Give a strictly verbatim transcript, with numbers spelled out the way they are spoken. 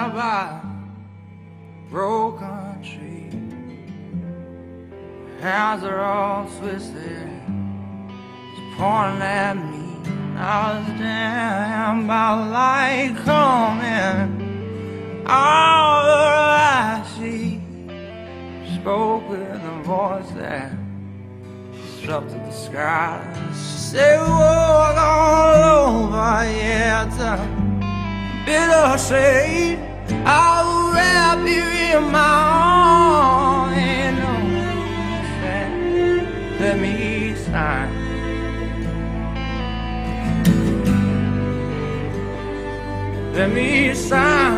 down by a broken tree. Hands are all twisted, it's pointing at me. I was down by light coming, all that I see. Spoke with a voice that disrupted the sky. She said, walk all over, yeah, it's a bitter shade. I will wrap you in my arms. Ain't no use, let me sign. Let me sign.